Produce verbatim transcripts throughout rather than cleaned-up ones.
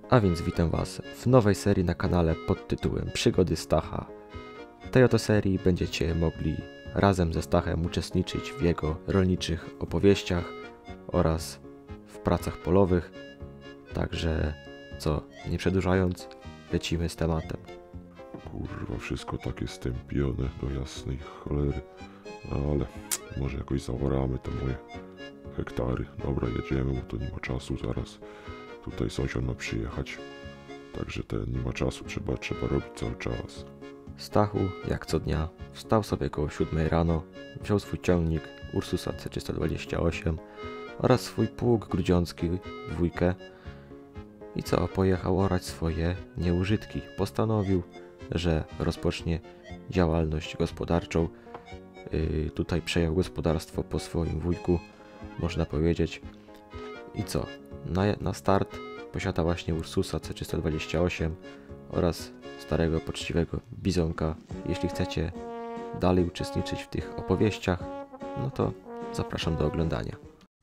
A więc witam Was w nowej serii na kanale pod tytułem Przygody Stacha. W tej oto serii będziecie mogli razem ze Stachem uczestniczyć w jego rolniczych opowieściach oraz w pracach polowych. Także co, nie przedłużając, lecimy z tematem. Kurwa, wszystko takie stępione do jasnej cholery. Ale może jakoś zaoramy te moje hektary. Dobra, jedziemy, bo to nie ma czasu zaraz. Tutaj sąsiad ma przyjechać. Także ten nie ma czasu, trzeba, trzeba robić cały czas. Stachu, jak co dnia, wstał sobie koło siódmej rano, wziął swój ciągnik Ursusa C trzysta dwadzieścia osiem oraz swój pług grudziącki dwójkę i co, pojechał orać swoje nieużytki. Postanowił, że rozpocznie działalność gospodarczą. Yy, tutaj przejął gospodarstwo po swoim wujku, można powiedzieć. I co, na, na start posiada właśnie Ursusa C trzysta dwadzieścia osiem oraz starego, poczciwego bizonka. Jeśli chcecie dalej uczestniczyć w tych opowieściach, no to zapraszam do oglądania.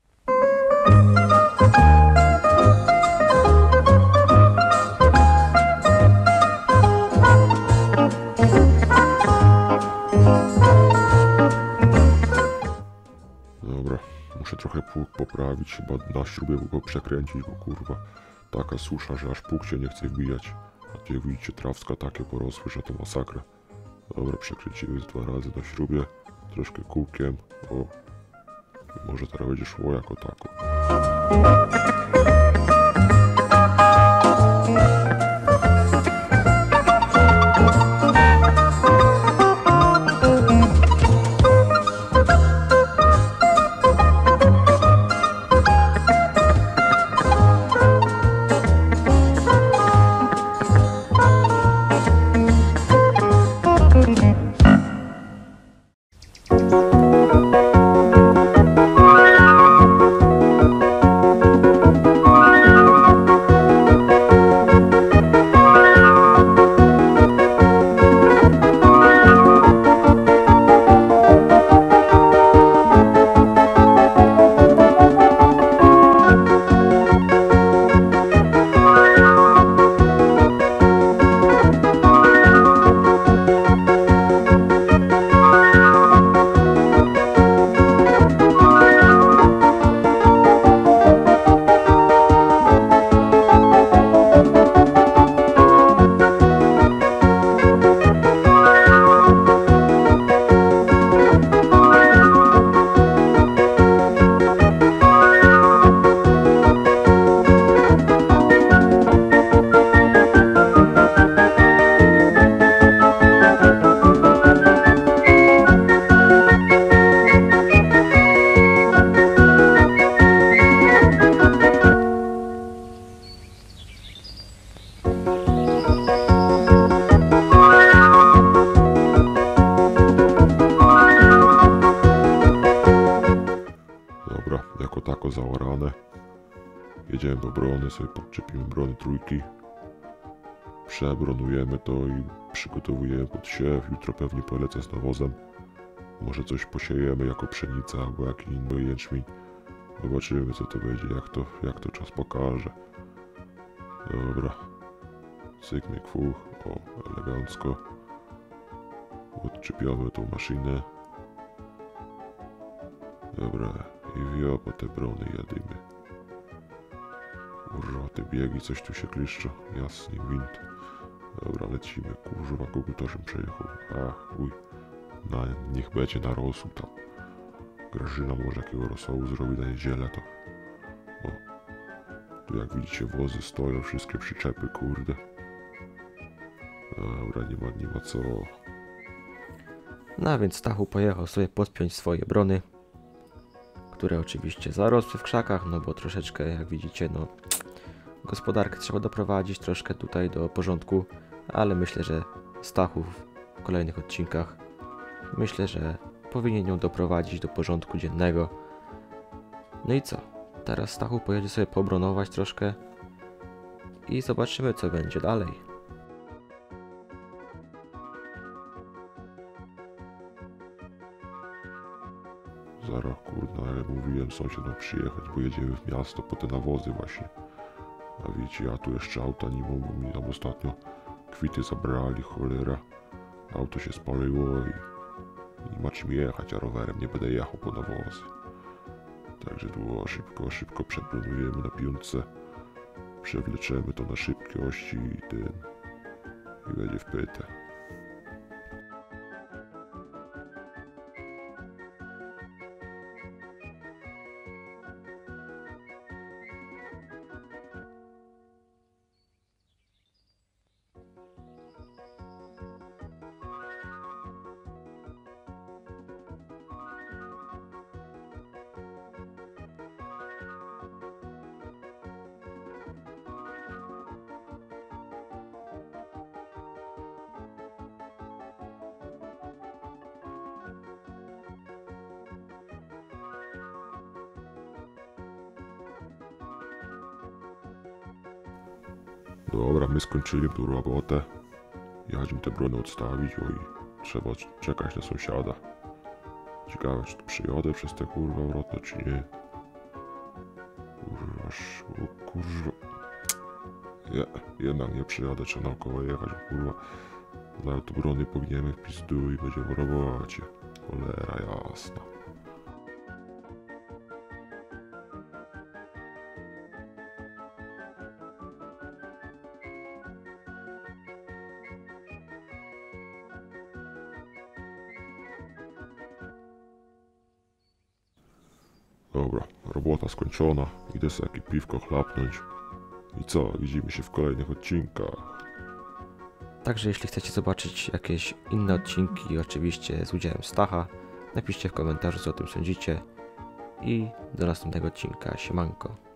Dobra, muszę trochę pług poprawić, chyba na śrubie go przekręcić, bo kurwa taka susza, że aż pług się nie chce wbijać. A tu jak widzicie, trawska takie porosły, że to masakra. Dobra, przekręcimy z dwa razy na śrubie, troszkę kółkiem, o. I może teraz będzie szło jako tako. Dobra, jako tako zaorane. Jedziemy do brony, sobie podczepimy brony trójki. Przebronujemy to i przygotowujemy pod siew. Jutro pewnie polecę z nawozem. Może coś posiejemy jako pszenica albo jakiś inny jęczmień. Zobaczymy, co to będzie, jak to, jak to czas pokaże. Dobra. Cyk, myk, fuch. O, elegancko. Odczepiamy tą maszynę. Dobra, i wio, po te brony jadymy. Kurwa, te biegi, coś tu się kliszcza. Jasny gwint. Dobra, lecimy. Kurwa, kogutoszem przejechał. Ach, uj. Na, niech będzie na rosół tam. Grażyna może jakiego rosołu zrobi na niedzielę to. O. Tu jak widzicie, wozy stoją, wszystkie przyczepy, kurde. Dobra, nie ma, nie ma co. No a więc Stachu pojechał sobie podpiąć swoje brony, które oczywiście zarosły w krzakach, no bo troszeczkę, jak widzicie, no gospodarkę trzeba doprowadzić troszkę tutaj do porządku, ale myślę, że Stachu w kolejnych odcinkach, myślę, że powinien ją doprowadzić do porządku dziennego. No i co? Teraz Stachu pojedzie sobie pobronować troszkę i zobaczymy, co będzie dalej. Zaraz, kurna, jak mówiłem, sąsiad ma przyjechać, bo jedziemy w miasto po te nawozy właśnie. A wiecie, ja tu jeszcze auta nie mam, bo mi tam ostatnio kwity zabrali, cholera. Auto się spaliło i, i macie mi jechać, a rowerem nie będę jechał po nawozy. Także tu szybko, szybko przeplanujemy na piątce. Przewleczemy to na szybkości i ten... i będzie w pytę. Dobra, my skończyli tu robotę. Jechaliśmy te brony odstawić, o i trzeba czekać na sąsiada. Ciekawe, czy tu przyjadę przez te kurwa wrotne, czy nie. Kurwa, o kurwa. Je, jednak nie przyjadę, trzeba naokoło jechać, kurwa. Zaraz tu brony pogniemy w pizdu i będzie w robocie. Cholera jasna. Dobra, robota skończona, idę sobie jakieś piwko chlapnąć. I co, widzimy się w kolejnych odcinkach. Także jeśli chcecie zobaczyć jakieś inne odcinki, oczywiście z udziałem Stacha, napiszcie w komentarzu, co o tym sądzicie. I do następnego odcinka. Siemanko.